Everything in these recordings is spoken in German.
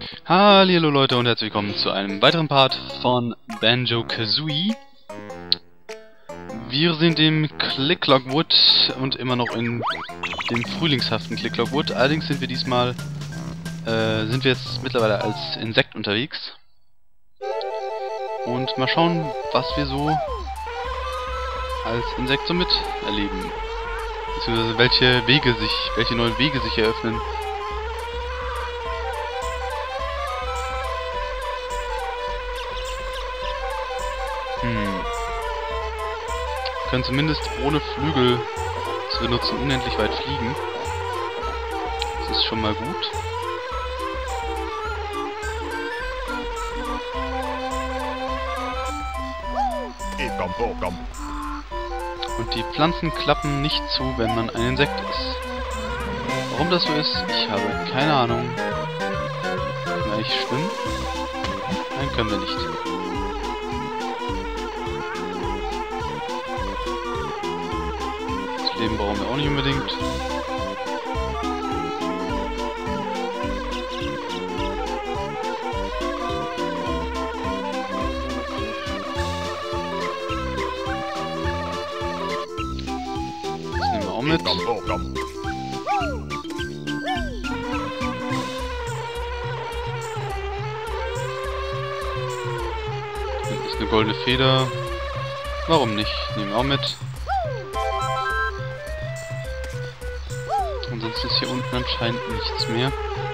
Hallo Leute und herzlich willkommen zu einem weiteren Part von Banjo-Kazooie. Wir sind im Click-Clock-Wood und immer noch in dem frühlingshaften Click-Clock-Wood. Allerdings sind wir diesmal, jetzt mittlerweile als Insekt unterwegs. Und mal schauen, was wir so als Insekt so miterleben. Beziehungsweise welche neuen Wege sich eröffnen. Wir können zumindest ohne Flügel zu benutzen unendlich weit fliegen. Das ist schon mal gut. Und die Pflanzen klappen nicht zu, wenn man ein Insekt ist. Warum das so ist, ich habe keine Ahnung. Können wir eigentlich schwimmen? Nein, können wir nicht. Das Leben brauchen wir auch nicht unbedingt. Das nehmen wir auch mit. Das ist eine goldene Feder. Warum nicht? Nehmen wir auch mit. Ansonsten ist hier unten anscheinend nichts mehr.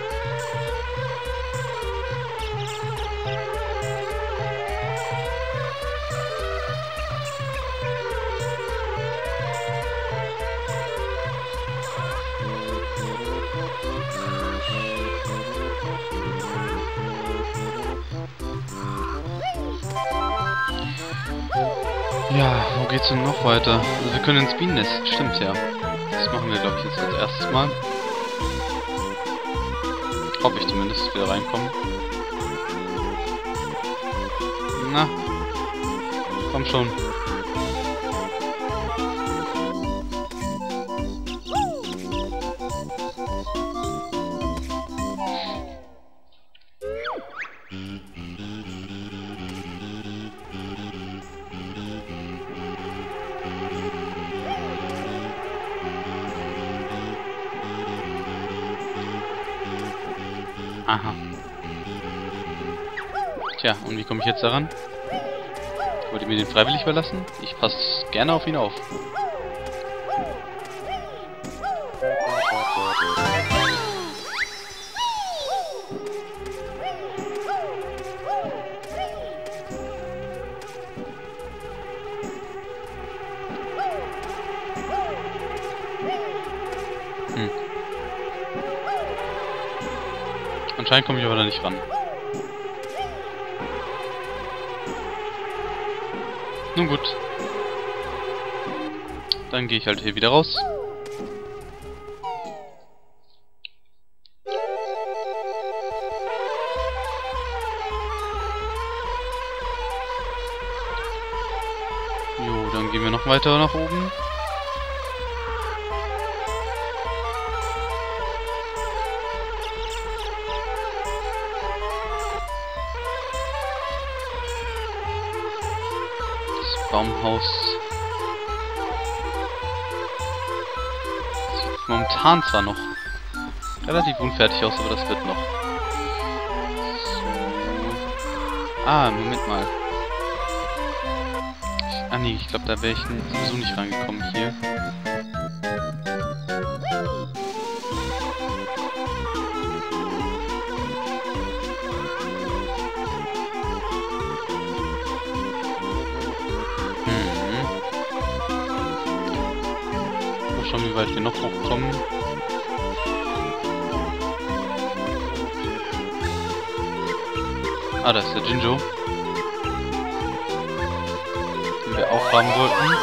Ja, wo geht's denn noch weiter? Also wir können ins Bienennest, stimmt ja. Das machen wir, glaube ich, jetzt als erstes Mal. Hoffe ich zumindest, dass wir da reinkommen. Na, komm schon. Aha. Tja, und wie komme ich jetzt daran? Wollt ihr mir den freiwillig überlassen? Ich passe gerne auf ihn auf. Anscheinend komme ich aber da nicht ran. Nun gut. Dann gehe ich halt hier wieder raus. Jo, dann gehen wir noch weiter nach oben. Baumhaus sieht momentan zwar noch relativ unfertig aus, aber das wird noch. So. Ah, Moment mal. Nee, ich glaube, da wäre ich sowieso nicht rangekommen hier. Schauen, wie weit wir noch hochkommen. Ah, da ist der Jinjo, den wir auch haben wollten.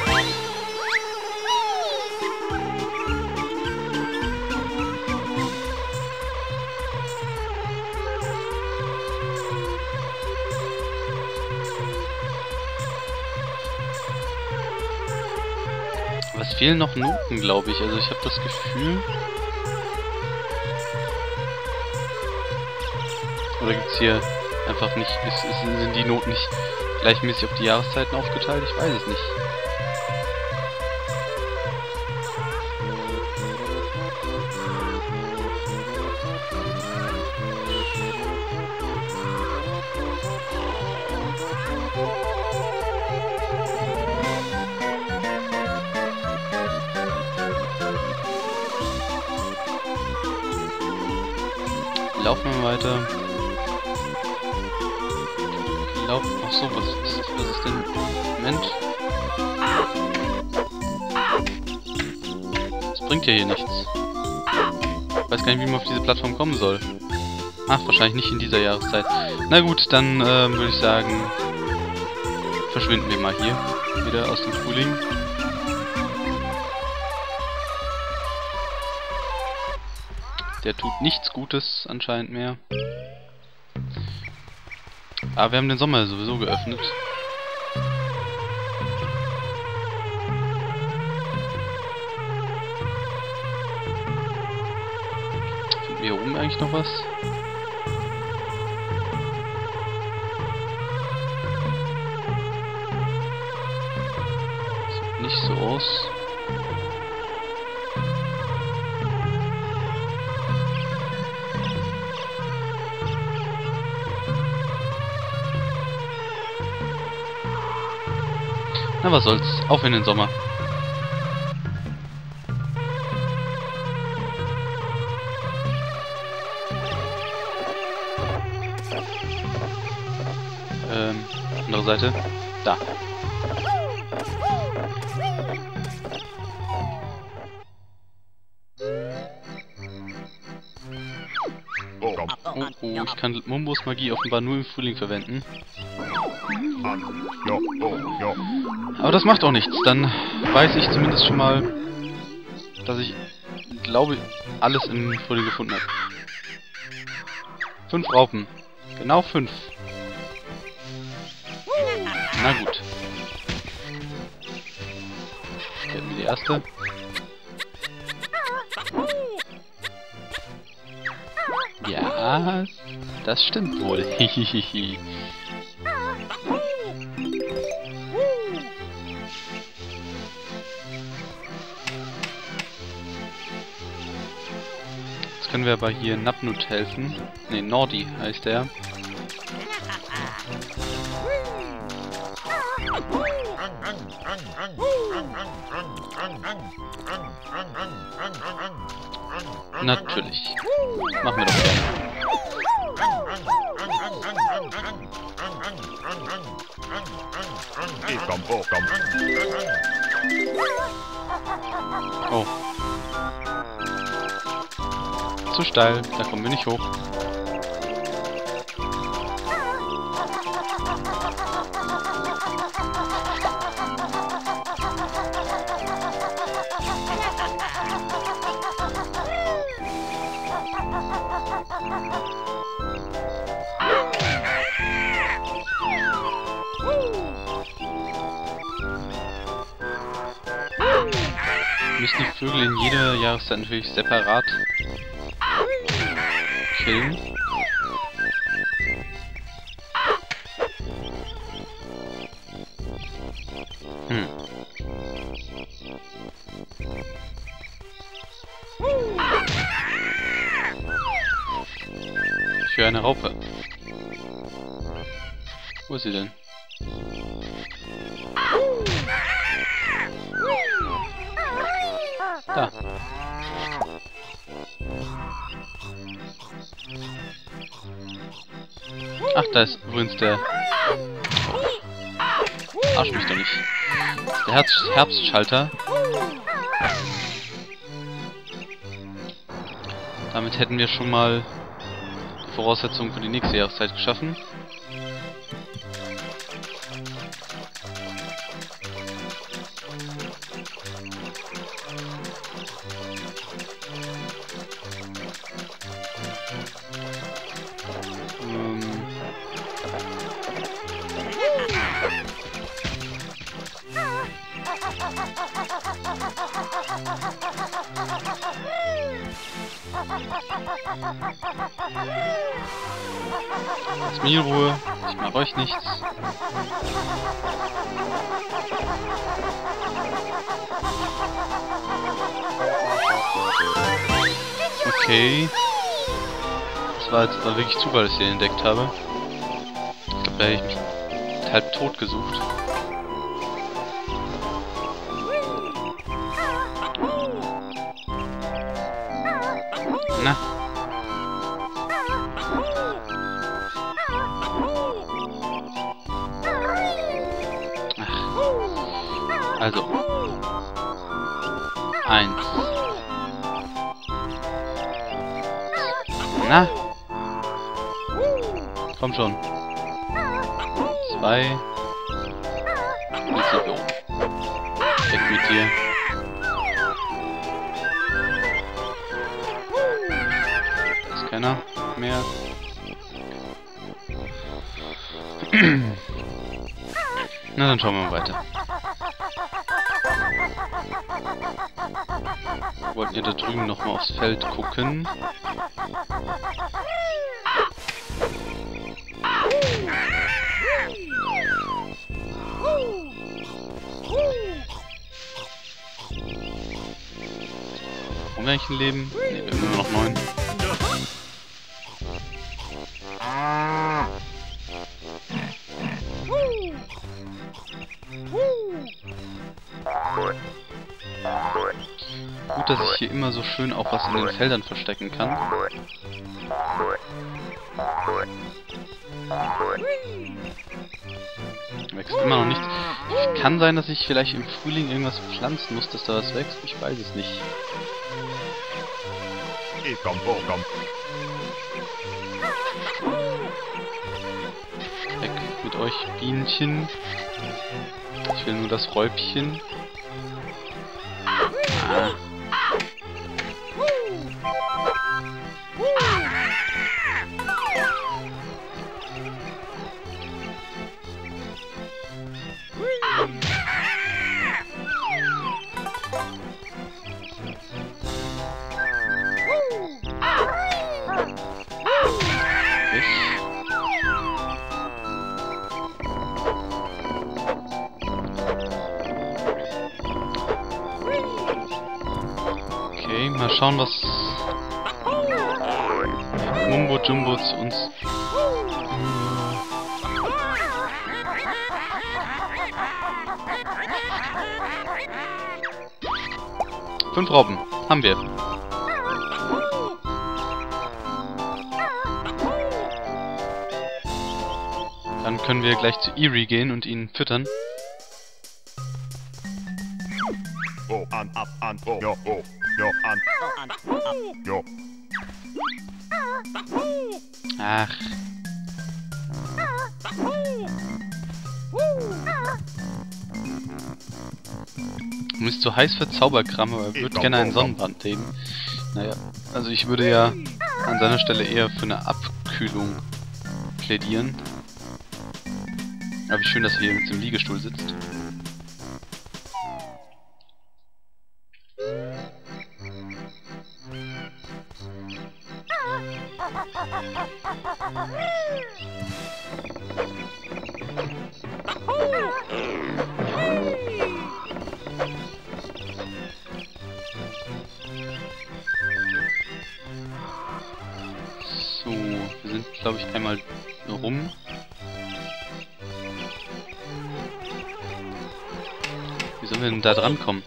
Es fehlen noch Noten, glaube ich. Also ich habe das Gefühl, Oder gibt's hier einfach nicht... sind die Noten nicht gleichmäßig auf die Jahreszeiten aufgeteilt? Ich weiß es nicht. Laufen wir weiter. Ach so, was ist denn? Moment. Das bringt ja hier nichts. Ich weiß gar nicht, wie man auf diese Plattform kommen soll. Ach, wahrscheinlich nicht in dieser Jahreszeit. Na gut, dann würde ich sagen, verschwinden wir mal hier wieder aus dem Frühling. Der tut nichts Gutes anscheinend mehr. Aber wir haben den Sommer sowieso geöffnet. Finden wir hier oben eigentlich noch was? Sieht nicht so aus. Na, was soll's. Auf in den Sommer. Andere Seite. Da. Oh, ich kann Mumbos Magie offenbar nur im Frühling verwenden. Aber das macht auch nichts. Dann weiß ich zumindest schon mal, dass ich, glaube, alles im Frühling gefunden habe. 5 Raupen. Genau 5. Na gut. Kennen wir die erste. Ja, das stimmt wohl. Hihihihi. Jetzt können wir aber hier Napnut helfen. Ne, Nordi heißt der. Natürlich. Machen wir doch gerne. Oh. Zu steil, da kommen wir nicht hoch. Müssen die Vögel in jeder Jahreszeit natürlich separat killen. Ich höre eine Raupe. Wo ist sie denn? Da. Ach, da ist übrigens der... Arsch mich doch nicht. Der Herbstschalter. Damit hätten wir schon mal die Voraussetzungen für die nächste Jahreszeit geschaffen. Lasst mich in Ruhe. Ich mache euch nichts. Okay. Das war jetzt aber wirklich Zufall, dass ich den entdeckt habe. Ich glaube, da hätte ich mich halb tot gesucht. Na. Ach. Also. 1. Na. Komm schon. 2. Jetzt sind wir oben. Weg mit dir. Da ist keiner mehr. Na, dann schauen wir mal weiter. Wollten ihr da drüben nochmal aufs Feld gucken? Haben wir eigentlich ein Leben? Ne, wir haben nur noch 9. Gut, dass ich hier immer so schön auch was in den Feldern verstecken kann. Wächst immer noch nichts. Kann sein, dass ich vielleicht im Frühling irgendwas pflanzen muss, dass da was wächst. Ich weiß es nicht. Weg mit euch, Bienchen. Ich will nur das Räubchen. Ah. Okay, mal schauen, was Mumbo Jumbo zu uns... Fünf Raupen. Haben wir. Dann können wir gleich zu Eerie gehen und ihn füttern. Ach. Du bist zu heiß für Zauberkram, aber er würde gerne einen Sonnenbrand nehmen. Naja, also ich würde ja an seiner Stelle eher für eine Abkühlung plädieren. Aber wie schön, dass er hier mit dem Liegestuhl sitzt. So, wir sind, glaube ich, einmal rum. Wie sollen wir denn da dran kommen?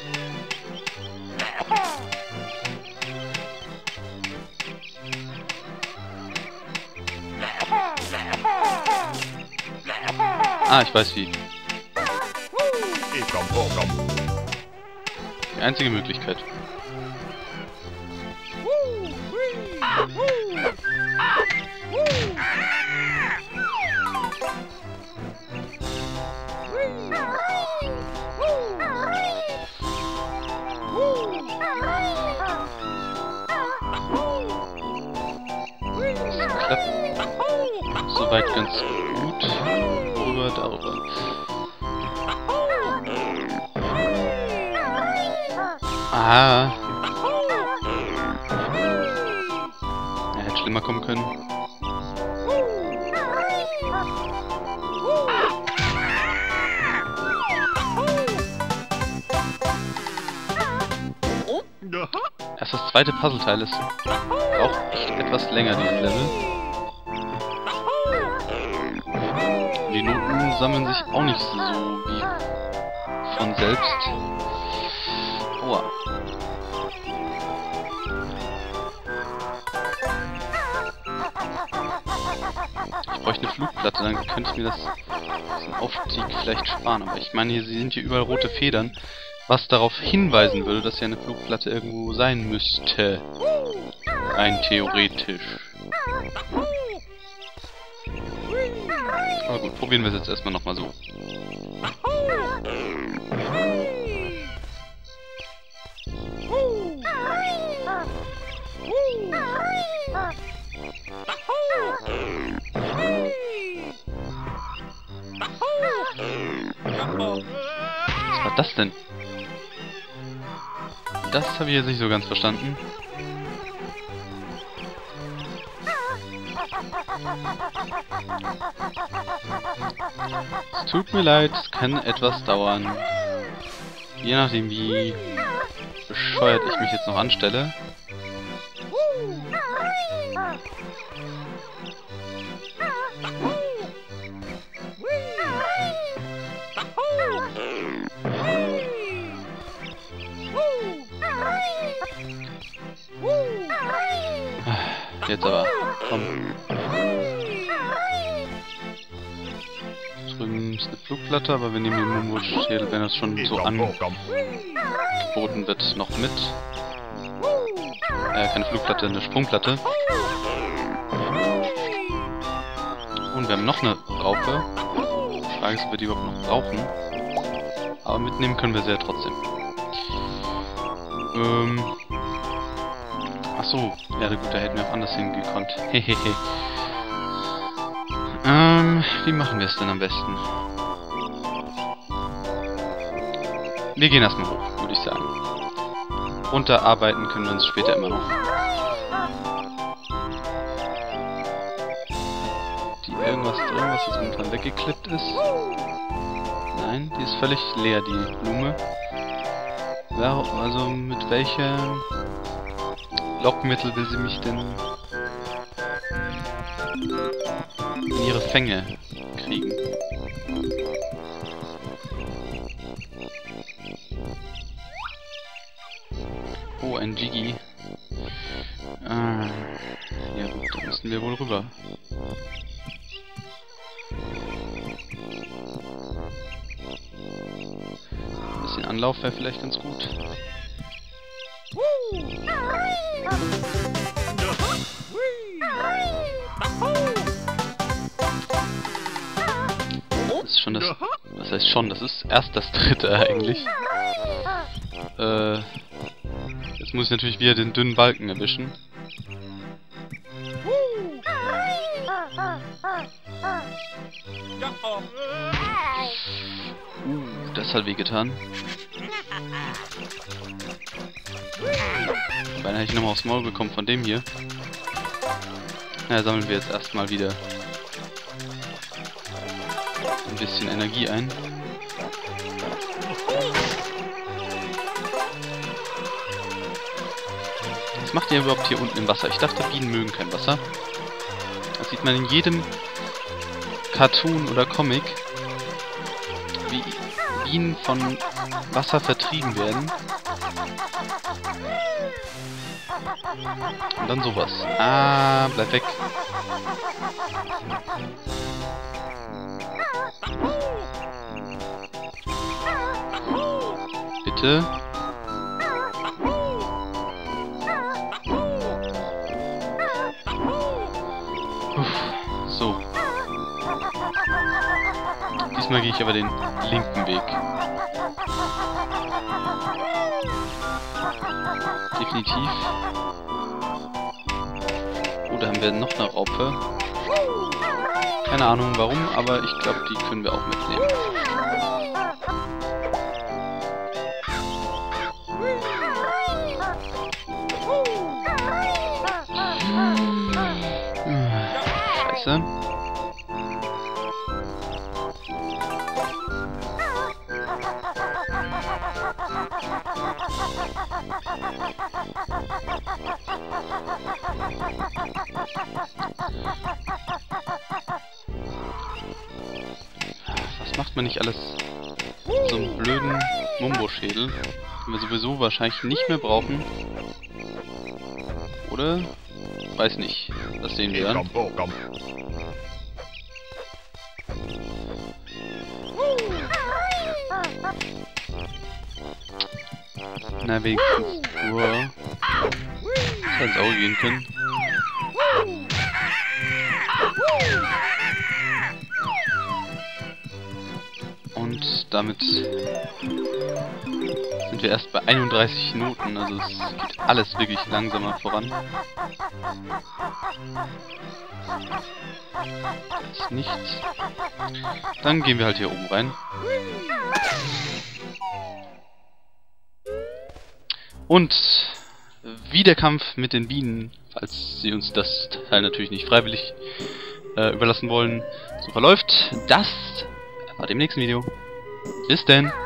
Ah, ich weiß wie. Die einzige Möglichkeit. Das klappt soweit ganz gut. Worüber, darüber. Ah. Er hätte schlimmer kommen können. zweite Puzzleteil ist auch echt etwas länger, dieses Level. Die Noten sammeln sich auch nicht so wie von selbst. Aua. Ich bräuchte eine Flugplatte, dann könnte ich mir diesen Aufstieg vielleicht sparen. Aber ich meine, hier sind hier überall rote Federn, was darauf hinweisen würde, dass ja eine Flugplatte irgendwo sein müsste. Rein theoretisch. Aber gut, probieren wir es jetzt erstmal nochmal so. Was war das denn? Das habe ich jetzt nicht so ganz verstanden. Es tut mir leid, es kann etwas dauern. Je nachdem, wie bescheuert ich mich jetzt noch anstelle. Jetzt aber, komm. Drüben ist eine Flugplatte, aber wir nehmen den Moonwood-Schädel, wenn das schon so angeboten wird, noch mit. Keine Flugplatte, eine Sprungplatte. Und wir haben noch eine Raupe. Die Frage ist, ob wir die überhaupt noch brauchen. Aber mitnehmen können wir sie ja trotzdem. Achso, ja gut, da hätten wir auch anders hingekonnt. Hehehe. Wie machen wir es denn am besten? Wir gehen erstmal hoch, würde ich sagen. Runterarbeiten können wir uns später immer noch. Die irgendwas drin, was jetzt momentan weggeklippt ist? Nein, die ist völlig leer, die Blume. Also mit welchem Lockmittel will sie mich denn in ihre Fänge kriegen? Oh, ein Jiggy. Ja gut, da müssen wir wohl rüber. Ein bisschen Anlauf wäre vielleicht ganz gut. Das ist schon das... Was heißt schon? Das ist erst das dritte eigentlich. Jetzt muss ich natürlich wieder den dünnen Balken erwischen. Das hat wehgetan. Beinahe hätte ich nochmal aufs Maul bekommen von dem hier. Na, sammeln wir jetzt erstmal wieder ein bisschen Energie ein. Was macht ihr überhaupt hier unten im Wasser? Ich dachte, Bienen mögen kein Wasser. Das sieht man in jedem Cartoon oder Comic, wie Bienen von Wasser vertrieben werden. Und dann sowas. Ah, bleib weg. Bitte. So. Diesmal gehe ich aber den linken Weg. Definitiv. Oh, da haben wir noch eine Raupe. Keine Ahnung warum, aber ich glaube, die können wir auch mitnehmen. Scheiße. Was macht man nicht alles mit so einem blöden Mumbo-Schädel, den wir sowieso wahrscheinlich nicht mehr brauchen? Oder? Weiß nicht. Das sehen wir dann. Na, wenigstens nur ins Auge gehen können. Und damit sind wir erst bei 31 Minuten, also es geht alles wirklich langsamer voran. Das ist nichts. Dann gehen wir halt hier oben rein. Und wie der Kampf mit den Bienen, falls sie uns das Teil natürlich nicht freiwillig überlassen wollen, so verläuft, das erfahrt ihr im nächsten Video. Bis denn!